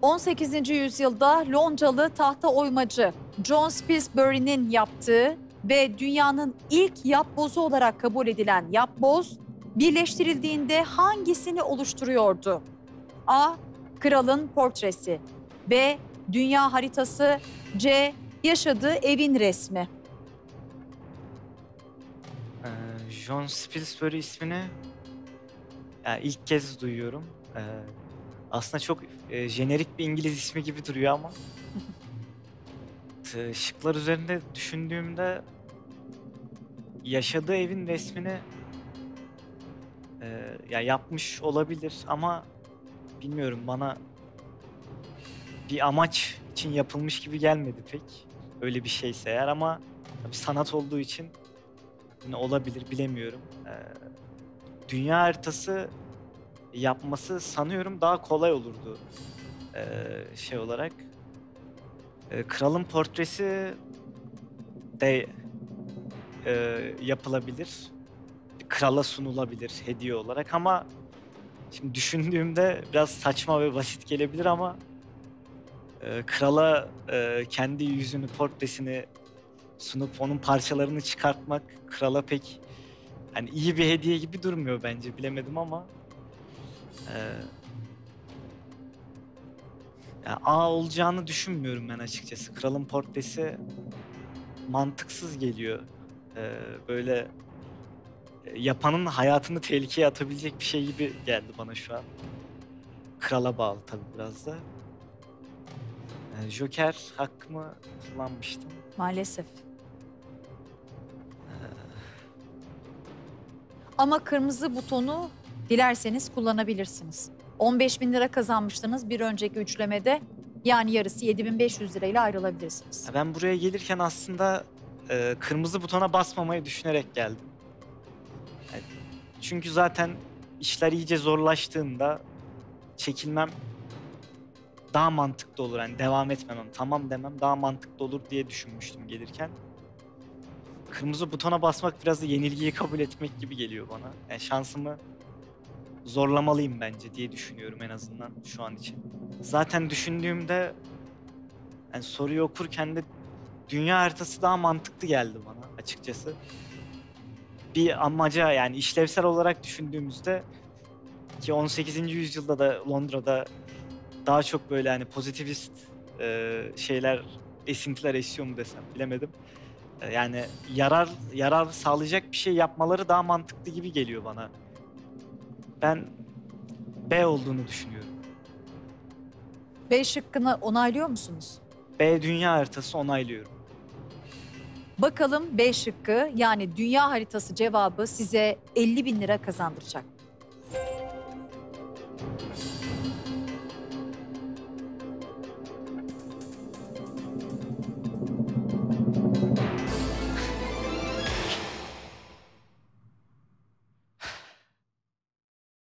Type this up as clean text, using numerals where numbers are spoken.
18. yüzyılda Londralı tahta oymacı John Spilsbury'nin yaptığı ve dünyanın ilk yapbozu olarak kabul edilen yapboz birleştirildiğinde hangisini oluşturuyordu? A. Kralın portresi. B. Dünya haritası. C. Yaşadığı evin resmi. John Spilsbury ismini ilk kez duyuyorum. Aslında çok jenerik bir İngiliz ismi gibi duruyor ama şıklar üzerinde düşündüğümde yaşadığı evin resmini yapmış olabilir ama bilmiyorum, bana bir amaç için yapılmış gibi gelmedi pek. Öyle bir şeyse eğer, ama tabii sanat olduğu için yine olabilir, bilemiyorum. Dünya haritası yapması sanıyorum daha kolay olurdu şey olarak. Kralın portresi de yapılabilir. Krala sunulabilir hediye olarak ama şimdi düşündüğümde biraz saçma ve basit gelebilir ama krala kendi yüzünü, portresini sunup onun parçalarını çıkartmak krala pek hani iyi bir hediye gibi durmuyor bence. Bilemedim ama A olacağını düşünmüyorum ben açıkçası. Kralın portresi mantıksız geliyor. Böyle yapanın hayatını tehlikeye atabilecek bir şey gibi geldi bana şu an. Krala bağlı tabii biraz da. Joker hakkımı kullanmıştım. Maalesef. Ama kırmızı butonu dilerseniz kullanabilirsiniz. 15.000 lira kazanmıştınız bir önceki üçlemede. Yani yarısı 7.500 lirayla ayrılabilirsiniz. Ben buraya gelirken aslında kırmızı butona basmamayı düşünerek geldim. Çünkü zaten işler iyice zorlaştığında çekilmem daha mantıklı olur. Yani devam etmemem, tamam demem daha mantıklı olur diye düşünmüştüm gelirken. Kırmızı butona basmak biraz da yenilgiyi kabul etmek gibi geliyor bana. Yani şansımı zorlamalıyım bence diye düşünüyorum en azından şu an için. Zaten düşündüğümde yani soruyu okurken de dünya haritası daha mantıklı geldi bana açıkçası. Bir amaca, yani işlevsel olarak düşündüğümüzde, ki 18. yüzyılda da Londra'da daha çok böyle hani pozitivist şeyler, esintiler esiyor mu desem bilemedim. Yani yarar sağlayacak bir şey yapmaları daha mantıklı gibi geliyor bana. Ben B olduğunu düşünüyorum. B şıkkını onaylıyor musunuz? B dünya haritası, onaylıyorum. Bakalım B şıkkı yani dünya haritası cevabı size 50.000 lira kazandıracak.